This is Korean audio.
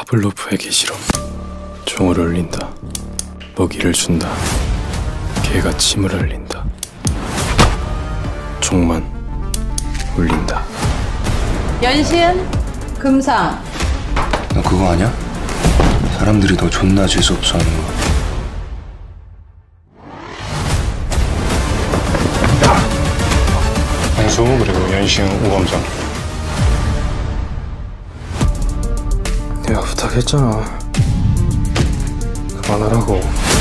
파블로프에게 실험. 종을 울린다. 먹이를 준다. 개가 침을 흘린다. 종만 울린다. 연신 금상. 너 그거 아냐? 사람들이 너 존나 재수없어 하는 거. 홍수 그리고 연신 우범정. 내가 부탁했잖아. 그만하라고.